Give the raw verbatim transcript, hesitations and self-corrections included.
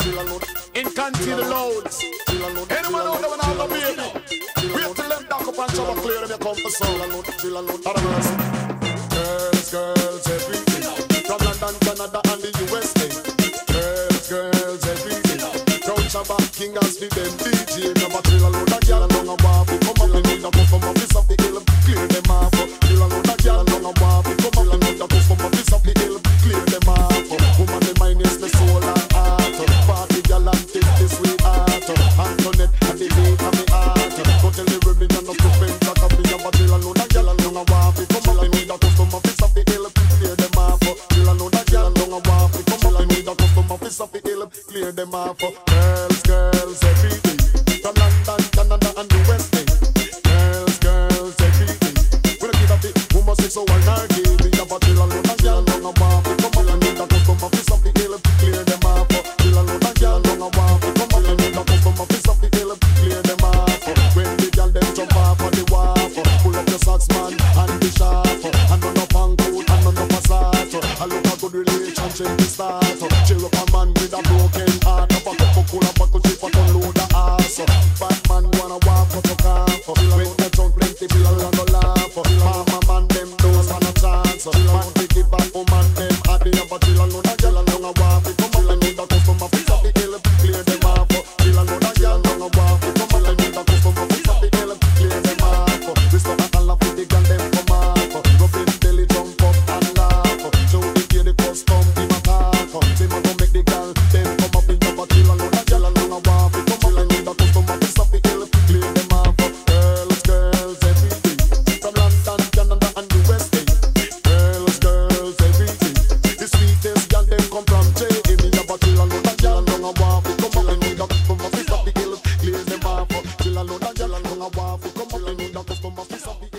In country the loads. Anyone out there when I'm a baby? Wait till them dock up and shower clear them you come for some. Girls, girls, everything. From London, Canada and the U S A. Girls, girls, everything. Crown Shabba, King as the them D J. Number three, a load of girl and a waffle. Come up and need a puff from office of the hill. Clear them off. Kill a load of girl and a waffle. Come up and need a puff from office of the hill. Clear them off. Woman, the mind is the soul and heart. Party girl and take this sweet heart. Antoinette and the beat of me heart. Go tell the women and the friends that I be a battle and load of girl and a waffle. Come up and need a puff from office of the hill. Clear them off. Kill a load of girl and a waffle. Come up and need a puff from office of the hill. Clear them off. Girls, girls, everything. From London, Canada and the West End. Girls, girls, everything. When I give a bit, woman say so and I give me a battle and load of girl and a waffle. Come up and need a puff from office of the hill. Clear them off. Kill a load of girl and a waffle. Come up and need a puff from office of the hill. Clear them off. When the girl them jump off on the waffle. Pull up your socks man and the sharp. And run up and coat and run up a salt. I look a good relationship to start. Cheer up a man with a broken heart. Up a cup of cola, buckle chip, a ton load of ass. Bad man wanna walk up a calf. When the drunk plenty people and go laugh. Mama man them don't stand a chance. Man take it back, oh man them at the upper chill and load of girl and long a walk. Come up and need a cuff from a piece of the hill. Clear them off. Chill and load of girl long a walk. Come up and need a cuff from a piece of the hill. Clear them off. Restore a call with the girl them come off. Rubbing belly jump up and laugh. Show the kid the custom team attack. Say man go make the girl them come up in your body and load of girl and long a walk. Come up and need a cuff from a piece of the hill. Clear them off. Girls, girls, everything. From London, Canada and the West End. Girls, girls, everything. The sweetest girl them come from J. In your body and load of girl and long a walk. Come up and need a cuff from a piece of the hill. Clear them off. Chill and load of girl and long a walk. Come up and need a cuff from a piece of the hill.